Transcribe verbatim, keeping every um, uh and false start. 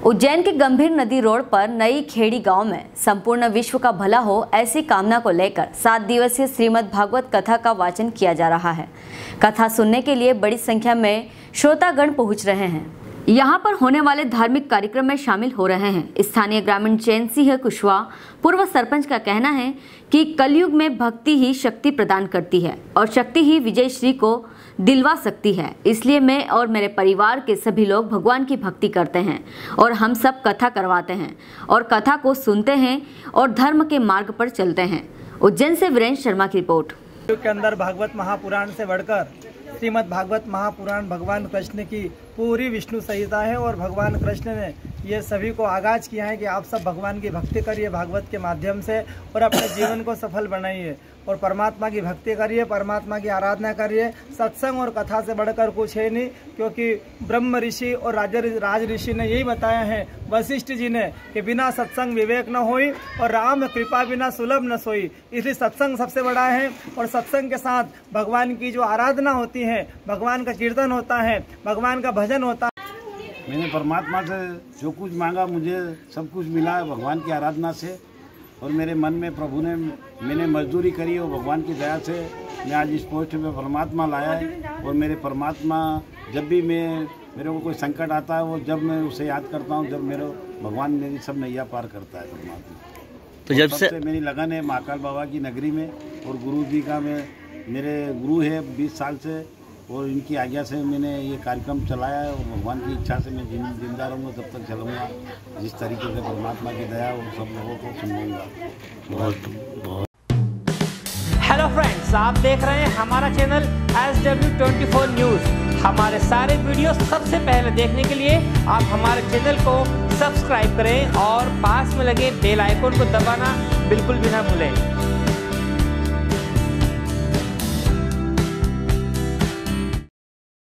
उज्जैन के गंभीर नदी रोड पर नई खेड़ी गांव में संपूर्ण विश्व का भला हो ऐसी कामना को लेकर सात दिवसीय श्रीमद् भागवत कथा का वाचन किया जा रहा है। कथा सुनने के लिए बड़ी संख्या में श्रोतागण पहुंच रहे हैं। यहां पर होने वाले धार्मिक कार्यक्रम में शामिल हो रहे हैं। स्थानीय ग्रामीण चैन सिंह कुशवाहा पूर्व सरपंच का कहना है कि कलयुग में भक्ति ही शक्ति प्रदान करती है और शक्ति ही विजय श्री को दिलवा सकती है। इसलिए मैं और मेरे परिवार के सभी लोग भगवान की भक्ति करते हैं और हम सब कथा करवाते हैं और कथा को सुनते हैं और धर्म के मार्ग पर चलते हैं। उज्जैन से वीरेंद्र शर्मा की रिपोर्ट। के अंदर भागवत महापुराण से बढ़कर श्रीमद् भागवत महापुराण भगवान कृष्ण की पूरी विष्णु संहिता है और भगवान कृष्ण ने ये सभी को आगाज किया है कि आप सब भगवान की भक्ति करिए भागवत के माध्यम से और अपने जीवन को सफल बनाइए और परमात्मा की भक्ति करिए, परमात्मा की आराधना करिए। सत्संग और कथा से बढ़कर कुछ है नहीं, क्योंकि ब्रह्म ऋषि और राज राज ऋषि ने यही बताया है वशिष्ठ जी ने कि बिना सत्संग विवेक न होई और राम कृपा बिना सुलभ न सोई। इसलिए सत्संग सबसे बड़ा है और सत्संग के साथ भगवान की जो आराधना होती है, भगवान का कीर्तन होता है, भगवान का भजन होता है। मैंने परमात्मा से जो कुछ मांगा मुझे सब कुछ मिला है भगवान की आराधना से और मेरे मन में प्रभु ने मैंने मजदूरी करी और भगवान की दया से मैं आज इस पोस्ट में परमात्मा लाया है। और मेरे परमात्मा जब भी मैं मेरे को कोई संकट आता है वो जब मैं उसे याद करता हूँ, जब मेरे भगवान मेरी सब नैया पार करता है परमात्मा। तो जब से मेरी लगन है महाकाल बाबा की नगरी में और गुरु जी का मैं मेरे गुरु है बीस साल से और इनकी आज्ञा से मैंने ये कार्यक्रम चलाया है और भगवान की इच्छा से मैं जिंदा रहूँगा तब तक चलूँगा। जिस तरीके से परमात्मा की दया वो सब लोगों को सुनूंगा। बहुत बहुत हेलो फ्रेंड्स, आप देख रहे हैं हमारा channel S W twenty four news. हमारे सारे वीडियो सबसे पहले देखने के लिए आप हमारे चैनल को सब्सक्राइब करें और पास में लगे बेल आइकन को दबाना बिल्कुल भी ना भूलें।